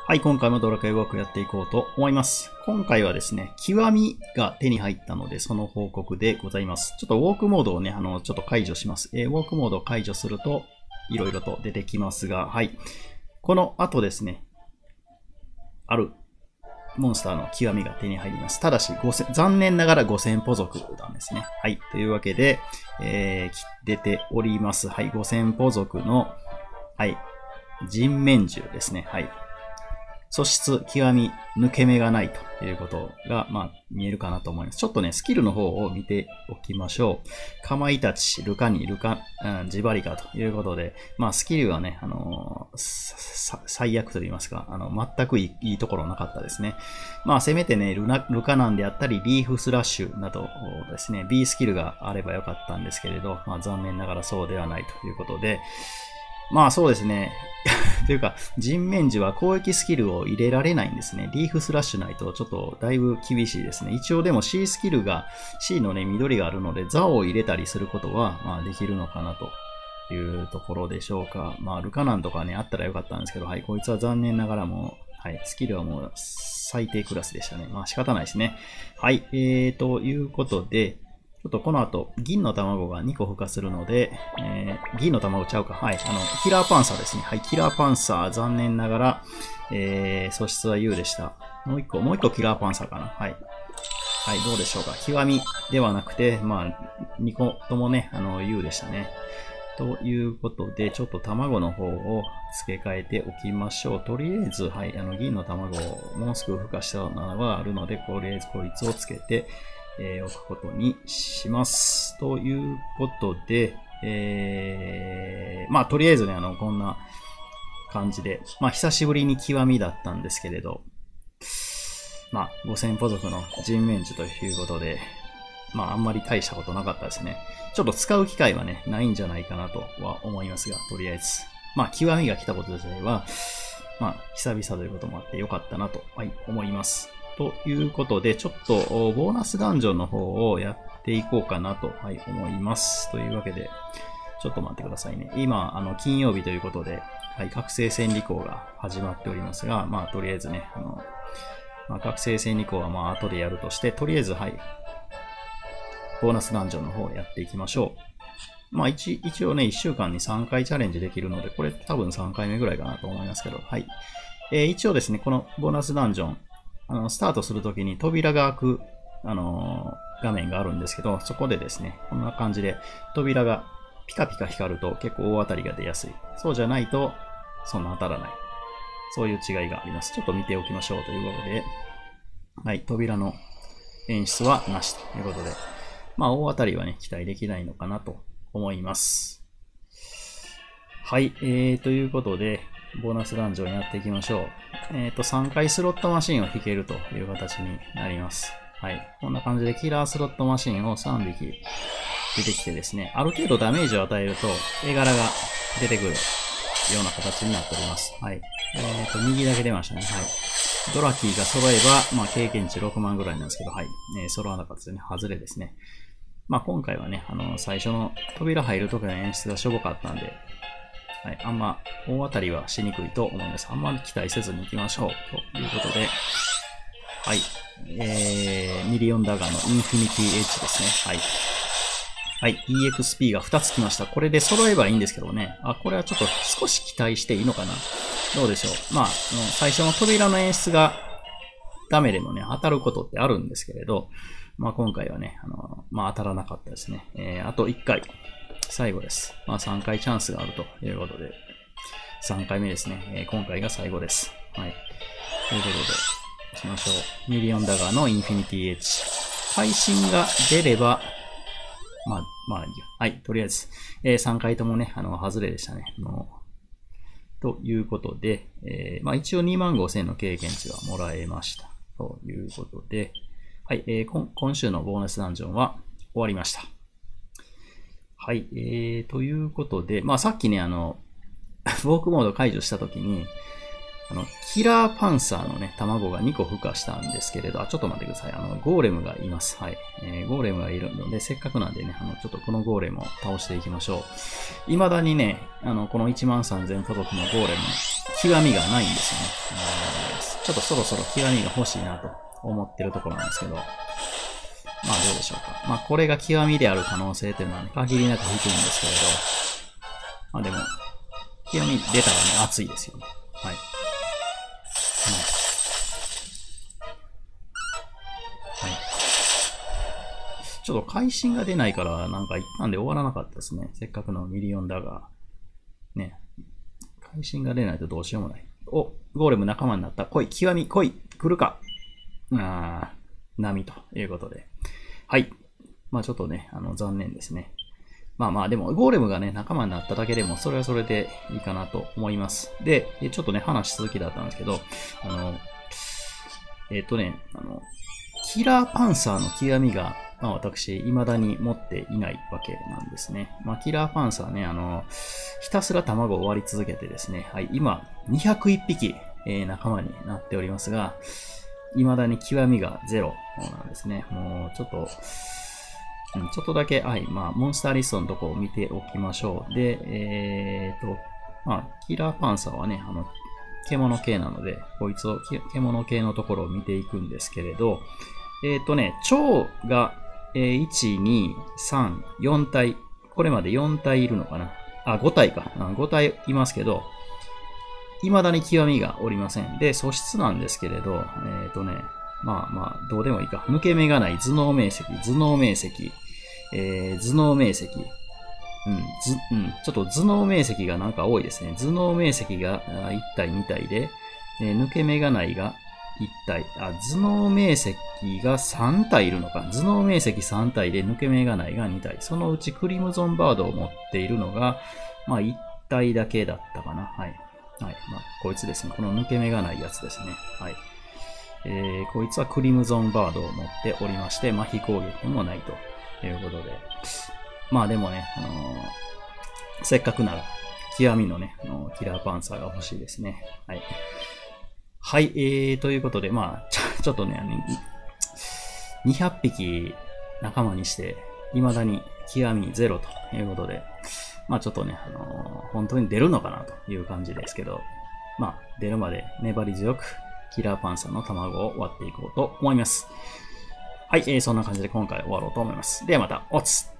はい、今回もドラクエウォークやっていこうと思います。今回はですね、極みが手に入ったので、その報告でございます。ちょっとウォークモードをね、ちょっと解除します。ウォークモードを解除すると、いろいろと出てきますが、はい。この後ですね、あるモンスターの極みが手に入ります。ただし、残念ながら5000歩族なんですね。はい。というわけで、出ております。はい。5000歩族の、はい。人面獣ですね。はい。素質、極み、抜け目がないということが、見えるかなと思います。ちょっとね、スキルの方を見ておきましょう。かまいたち、ルカニ、ジバリカということで、スキルはね、最悪と言いますか、全くいいところなかったですね。せめてね、ルカナンであったり、リーフスラッシュなどですね、B スキルがあればよかったんですけれど、残念ながらそうではないということで、そうですね。というか、人面獣は攻撃スキルを入れられないんですね。リーフスラッシュないとちょっとだいぶ厳しいですね。一応でも C スキルが、C のね、緑があるので、ザを入れたりすることは、できるのかなというところでしょうか。ルカナンとかね、あったらよかったんですけど、はい、こいつは残念ながらも、はい、スキルはもう最低クラスでしたね。仕方ないですね。はい、ということで、ちょっとこの後、銀の卵が2個孵化するので、銀の卵ちゃうか。はい。キラーパンサーですね。はい。キラーパンサー、残念ながら、素質は U でした。もう一個キラーパンサーかな。はい。はい、どうでしょうか。極みではなくて、2個ともね、U でしたね。ということで、ちょっと卵の方を付け替えておきましょう。とりあえず、はい。銀の卵をもうすぐ孵化したのがあるので、とりあえずこいつをつけて、おくことにします。ということで、とりあえずね、こんな感じで、久しぶりに極みだったんですけれど、5000歩族の人面獣ということで、あんまり大したことなかったですね。ちょっと使う機会はね、ないんじゃないかなとは思いますが、とりあえず。極みが来たこと自体は、久々ということもあってよかったなと、思います。ということで、ちょっとボーナスダンジョンの方をやっていこうかなと、思います。というわけで、ちょっと待ってくださいね。今、金曜日ということで、覚醒戦利口が始まっておりますが、とりあえずね、覚醒戦利口は後でやるとして、とりあえず、ボーナスダンジョンの方をやっていきましょう。一応ね、1週間に3回チャレンジできるので、これ多分3回目ぐらいかなと思いますけど、一応ですね、このボーナスダンジョン、スタートするときに扉が開く、画面があるんですけど、そこでですね、こんな感じで扉がピカピカ光ると結構大当たりが出やすい。そうじゃないと、そんな当たらない。そういう違いがあります。ちょっと見ておきましょうということで、扉の演出はなしということで、大当たりはね、期待できないのかなと思います。ということで、ボーナスダンジョンやっていきましょう。3回スロットマシンを引けるという形になります。こんな感じでキラースロットマシンを3匹出てきてですね、ある程度ダメージを与えると、絵柄が出てくるような形になっております。右だけ出ましたね。ドラキーが揃えば、経験値6万ぐらいなんですけど、揃わなかったですね。外れですね。今回はね、最初の扉入るときの演出がしょぼかったんで、あんま大当たりはしにくいと思います。あんまり期待せずに行きましょう。ということで、ミリオンダガーのインフィニティエッジですね。EXP が2つ来ました。これで揃えばいいんですけどね。これはちょっと少し期待していいのかな。どうでしょう。最初の扉の演出がダメでもね、当たることってあるんですけれど、今回はね、当たらなかったですね。あと1回。最後です。3回チャンスがあるということで、3回目ですね。今回が最後です。ということで、行きましょう。ミリオンダガーのインフィニティエッジ。配信が出れば、とりあえず、3回ともね、外れでしたね。ということで、一応25,000の経験値はもらえました。ということで、今週のボーナスダンジョンは終わりました。ということで、さっきね、ウォークモード解除したときに、キラーパンサーのね、卵が2個孵化したんですけれど、ちょっと待ってください。ゴーレムがいます。ゴーレムがいるので、せっかくなんでね、ちょっとこのゴーレムを倒していきましょう。未だにね、この 13,000 歩族のゴーレム、極みがないんですよね。 ちょっとそろそろ極みが欲しいなと思ってるところなんですけど、まあどうでしょうか。まあこれが極みである可能性というのはね、限りなく低いんですけれど、まあでも、極み出たらね、熱いですよね。はい。はい。ちょっと会心が出ないから、なんか一旦で終わらなかったですね。せっかくのミリオンだが。ね。会心が出ないとどうしようもない。お、ゴーレム仲間になった。来い、極み、来い、来るか。波ということで。はい。まあちょっとね、残念ですね。まあまあ、でも、ゴーレムがね、仲間になっただけでも、それはそれでいいかなと思います。で、ちょっとね、話続きだったんですけど、キラーパンサーの極みが、まあ私、未だに持っていないわけなんですね。まあ、キラーパンサーね、ひたすら卵を割り続けてですね、はい、今、201匹、仲間になっておりますが、未だに極みが0なんですね。もう、ちょっとだけ、はい、まあ、モンスターリストのとこを見ておきましょう。で、まあ、キラーパンサーはね、獣系なので、こいつを、獣系のところを見ていくんですけれど、蝶が、1、2、3、4体、これまで4体いるのかな。5体か。5体いますけど、未だに極みがおりません。で、素質なんですけれど、まあまあ、どうでもいいか。抜け目がない頭脳明晰、頭脳明晰、頭脳明晰。ちょっと頭脳明晰がなんか多いですね。頭脳明晰が1体、2体で、抜け目がないが1体。頭脳明晰が3体いるのか。頭脳明晰3体で抜け目がないが2体。そのうちクリムゾンバードを持っているのが、まあ1体だけだったかな。はい。はい。まあ、こいつですね。この抜け目がないやつですね。はい。こいつはクリムゾンバードを持っておりまして、麻痺攻撃もないということで。まあでもね、せっかくなら、極みのね、キラーパンサーが欲しいですね。はい。はい、ということで、まあ、ちょっとね、200匹仲間にして、未だに極み0ということで、まあちょっとね、本当に出るのかなという感じですけど、まあ出るまで粘り強くキラーパンサーの卵を割っていこうと思います。はい、そんな感じで今回終わろうと思います。ではまた、おつ